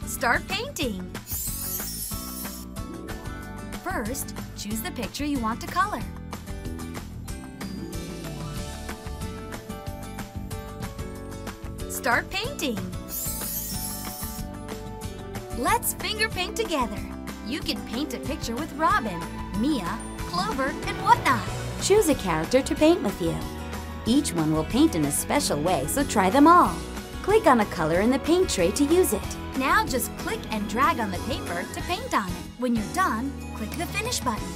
Start painting. First, choose the picture you want to color. Start painting. Let's finger paint together. You can paint a picture with Robin, Mia, Clover, and whatnot. Choose a character to paint with you. Each one will paint in a special way, so try them all. Click on a color in the paint tray to use it. Now just click and drag on the paper to paint on it. When you're done, click the Finish button.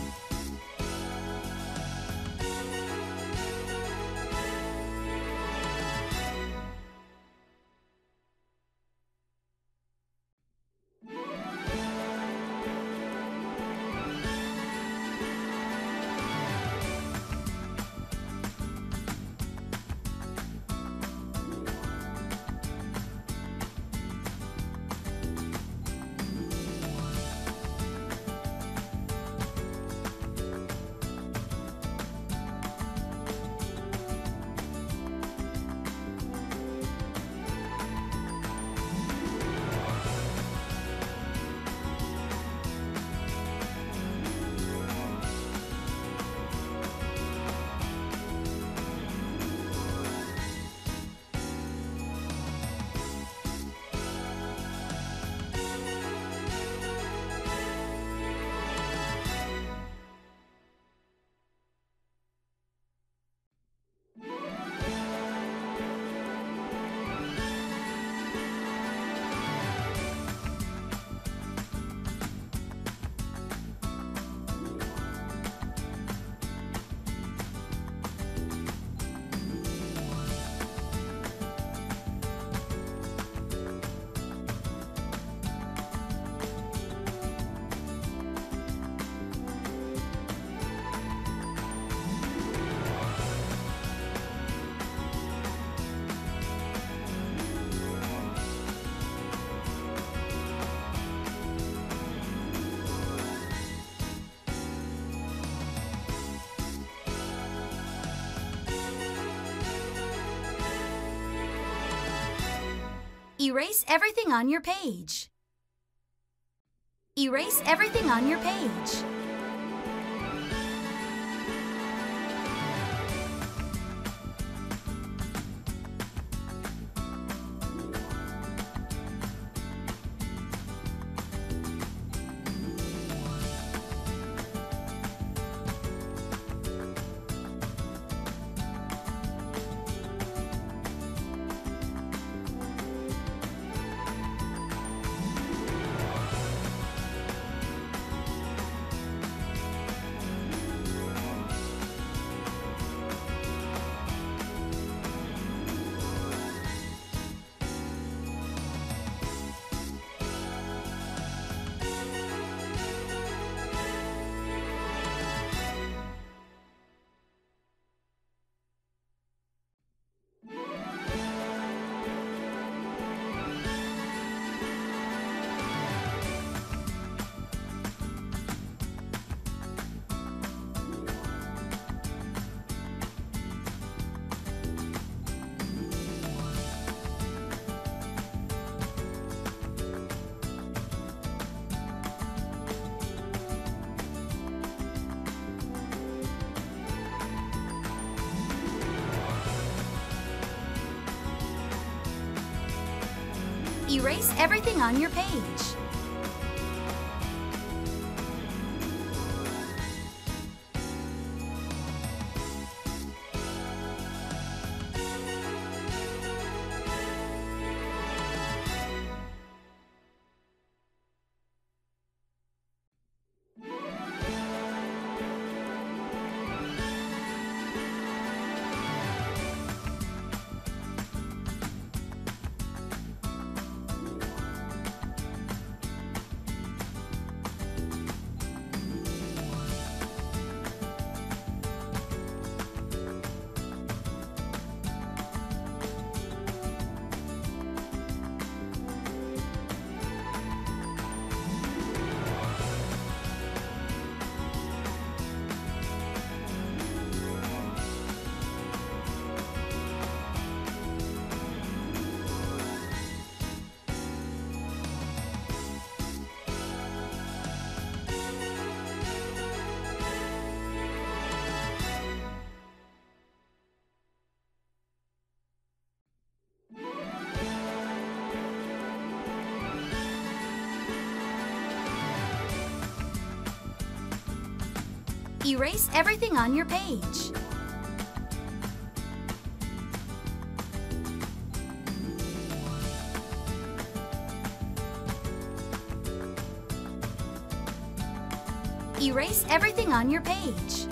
Erase everything on your page. Erase everything on your page. Erase everything on your page. Erase everything on your page. Erase everything on your page.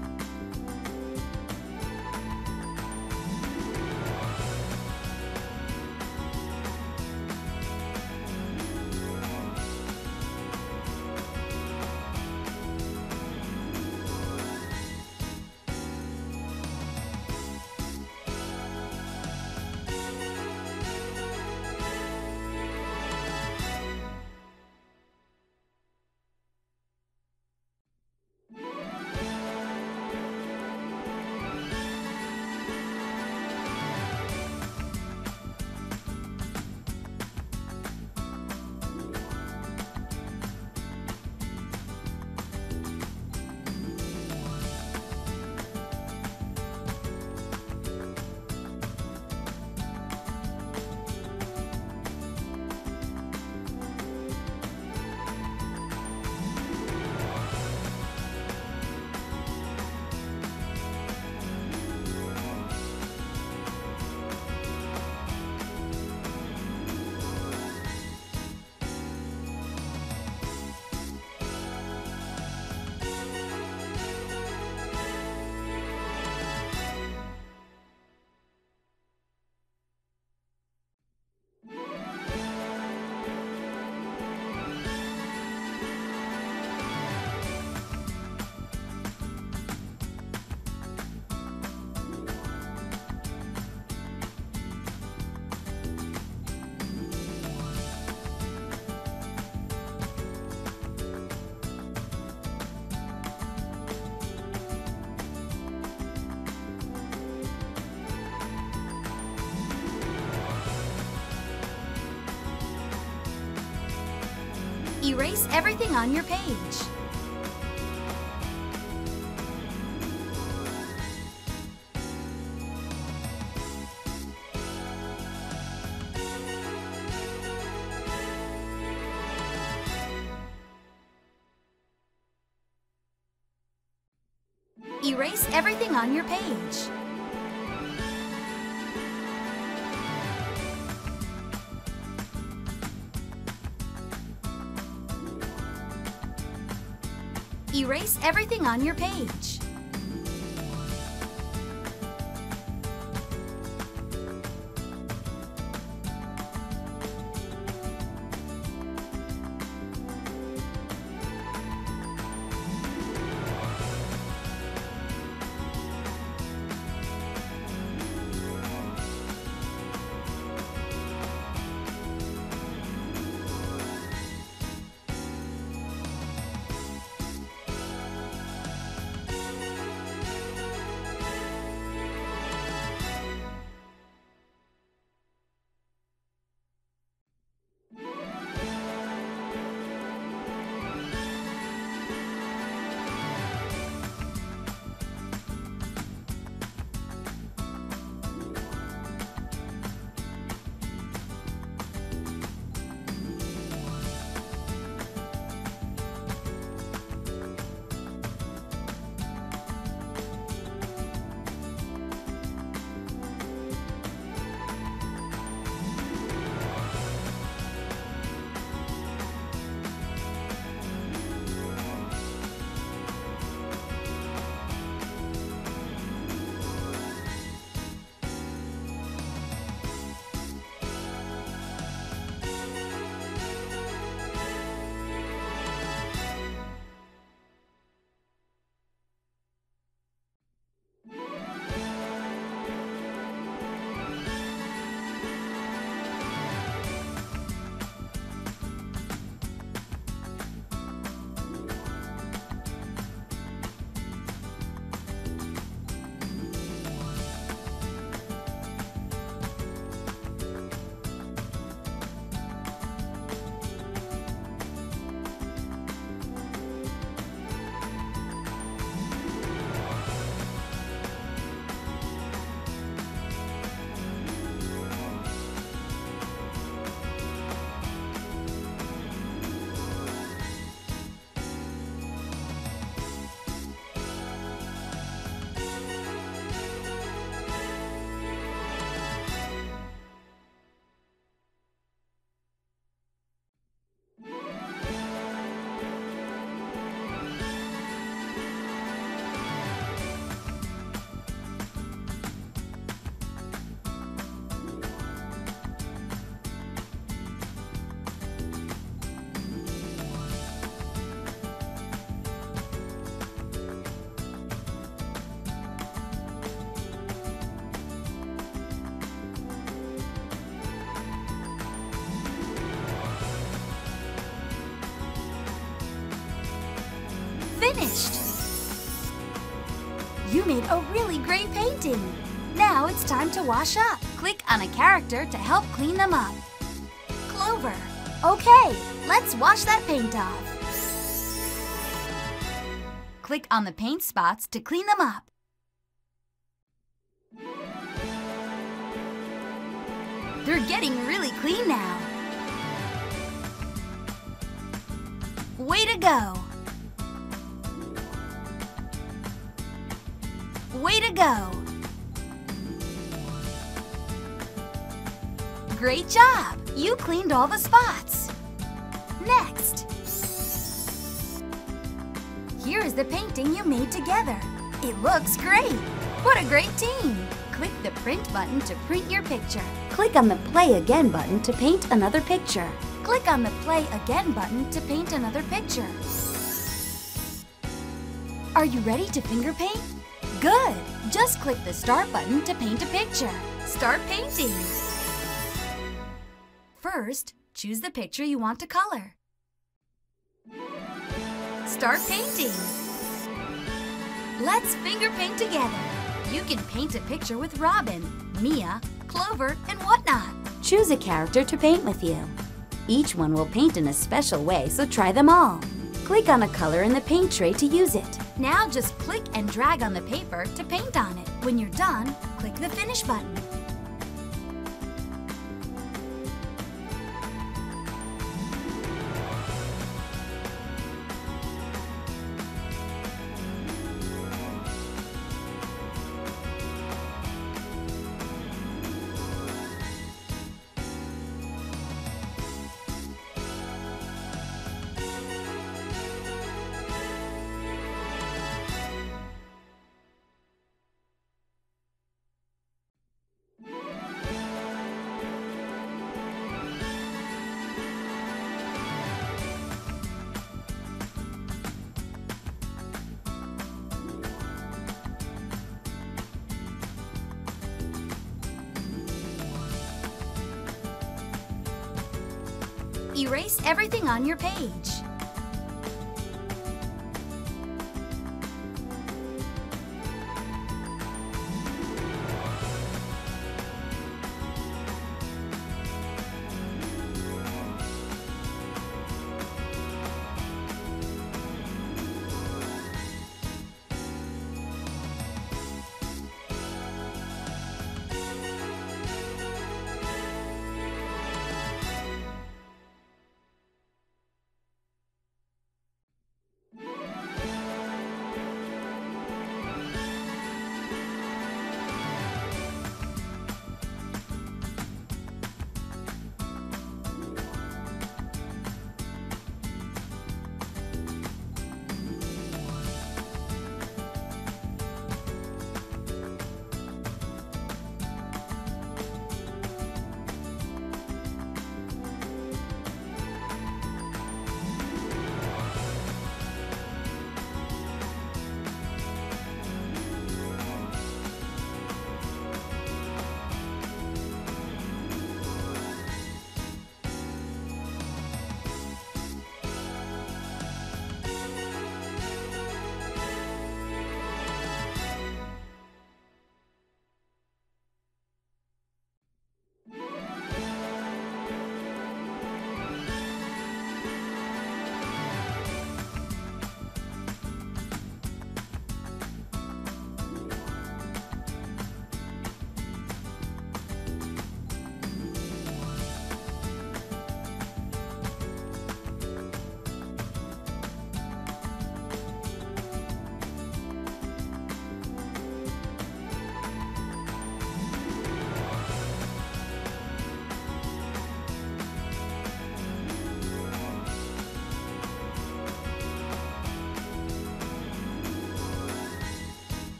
Erase everything on your page. Erase everything on your page. Erase everything on your page. Finished! You made a really great painting! Now it's time to wash up. Click on a character to help clean them up. Clover. Okay, let's wash that paint off. Click on the paint spots to clean them up. They're getting really clean now. Way to go! Way to go! Great job! You cleaned all the spots. Next, here is the painting you made together. It looks great! What a great team! Click the print button to print your picture. Click on the Play Again button to paint another picture. Click on the Play Again button to paint another picture. Are you ready to finger paint? Good! Just click the Start button to paint a picture. Start painting! First, choose the picture you want to color. Start painting! Let's finger paint together. You can paint a picture with Robin, Mia, Clover, and whatnot. Choose a character to paint with you. Each one will paint in a special way, so try them all. Click on a color in the paint tray to use it. Now just click and drag on the paper to paint on it. When you're done, click the Finish button. Erase everything on your page.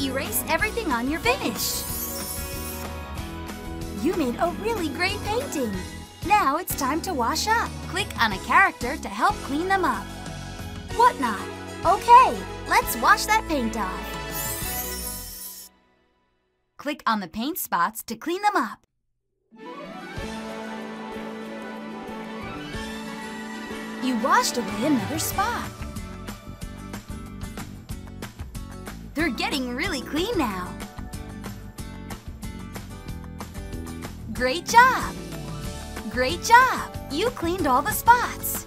Erase everything on your finish. You made a really great painting. Now it's time to wash up. Click on a character to help clean them up. Whatnot. Okay, let's wash that paint off. Click on the paint spots to clean them up. You washed away another spot. They're getting really clean now. Great job! Great job! You cleaned all the spots.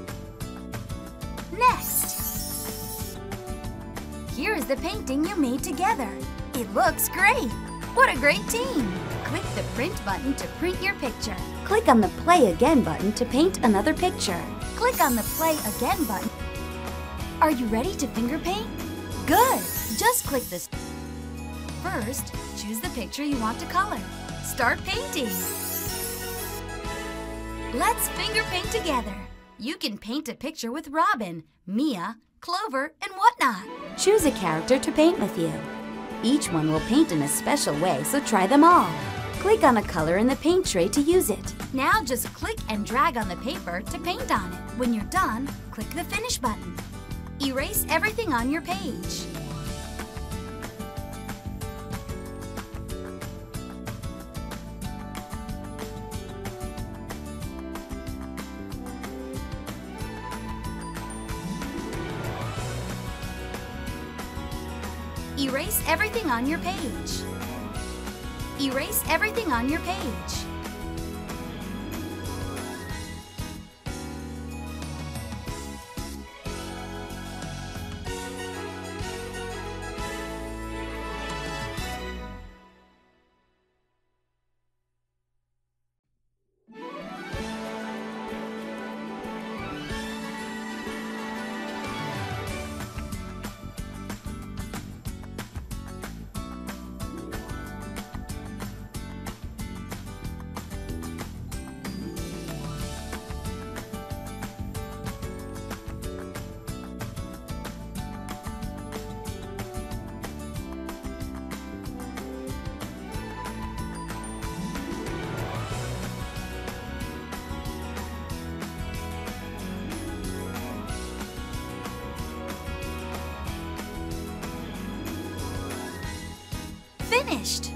Next, here is the painting you made together. It looks great! What a great team! Click the print button to print your picture. Click on the Play Again button to paint another picture. Click on the Play Again button. Are you ready to finger paint? Good! Just click this. First, choose the picture you want to color. Start painting. Let's finger paint together. You can paint a picture with Robin, Mia, Clover, and Whatnot. Choose a character to paint with you. Each one will paint in a special way, so try them all. Click on a color in the paint tray to use it. Now just click and drag on the paper to paint on it. When you're done, click the Finish button. Erase everything on your page. Erase everything on your page. Erase everything on your page. Finished!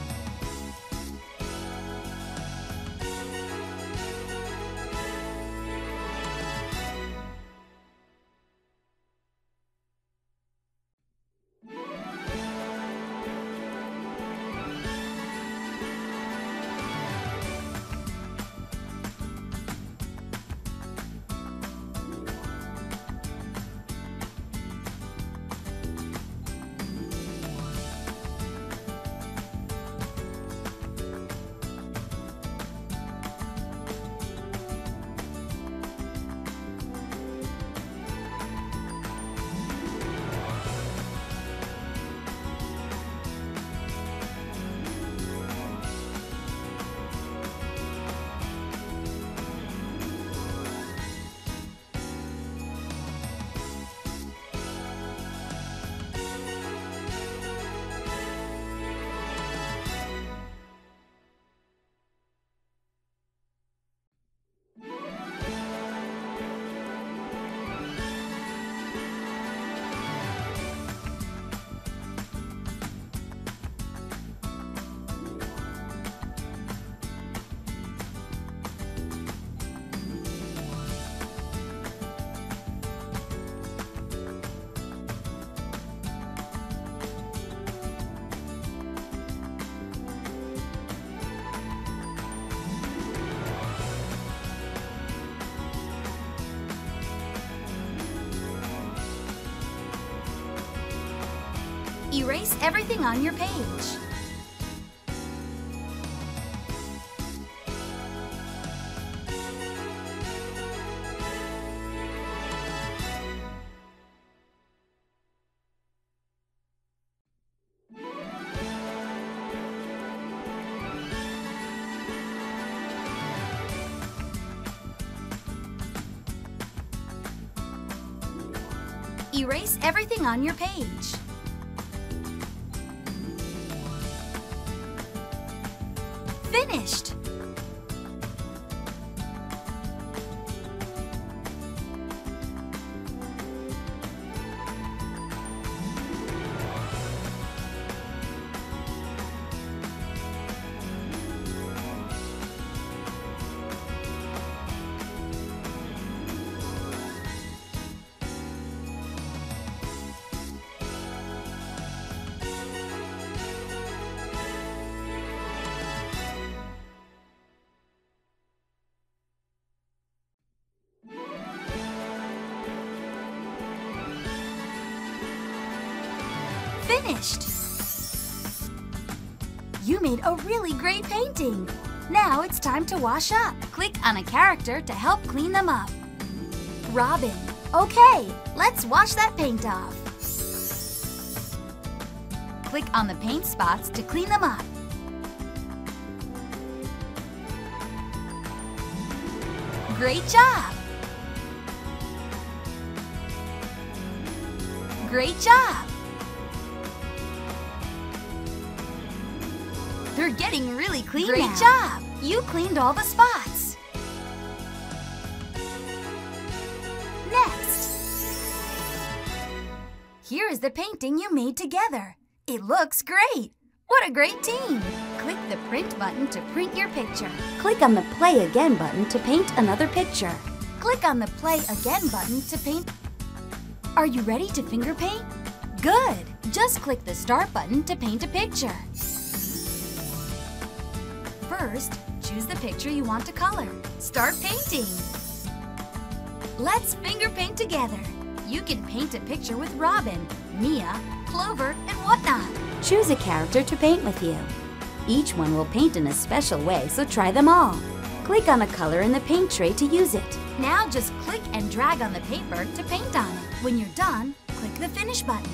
Erase everything on your page. Erase everything on your page. finished! Finished! You made a really great painting! Now it's time to wash up. Click on a character to help clean them up. Robin. Okay, let's wash that paint off. Click on the paint spots to clean them up. Great job! Great job! They're getting really clean now. Great job! You cleaned all the spots. Next, here is the painting you made together. It looks great! What a great team! Click the print button to print your picture. Click on the Play Again button to paint another picture. Click on the Play Again button to paint. Are you ready to finger paint? Good! Just click the Start button to paint a picture. First, choose the picture you want to color. Start painting! Let's finger paint together. You can paint a picture with Robin, Mia, Clover, and Whatnot. Choose a character to paint with you. Each one will paint in a special way, so try them all. Click on a color in the paint tray to use it. Now just click and drag on the paper to paint on it. When you're done, click the Finish button.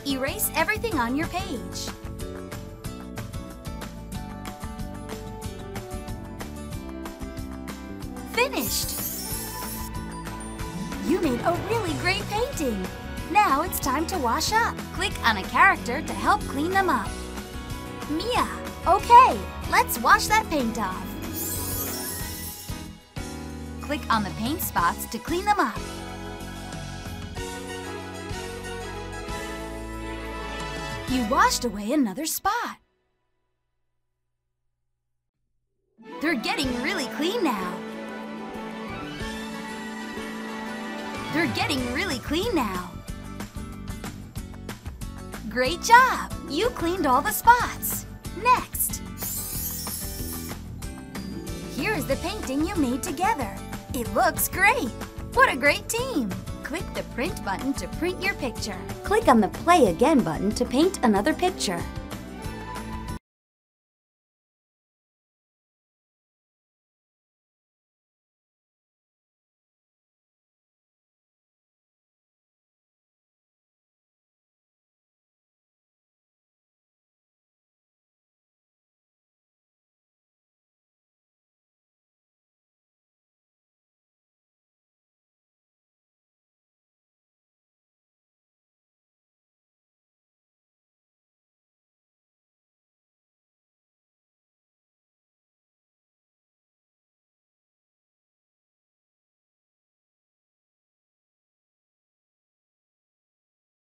erase everything on your page. Finished! You made a really great painting! Now it's time to wash up. Click on a character to help clean them up. Mia, okay, let's wash that paint off. Click on the paint spots to clean them up. You washed away another spot. They're getting really clean now. They're getting really clean now. Great job! You cleaned all the spots. Next. Here is the painting you made together. It looks great. What a great team! Click the print button to print your picture. Click on the Play Again button to paint another picture.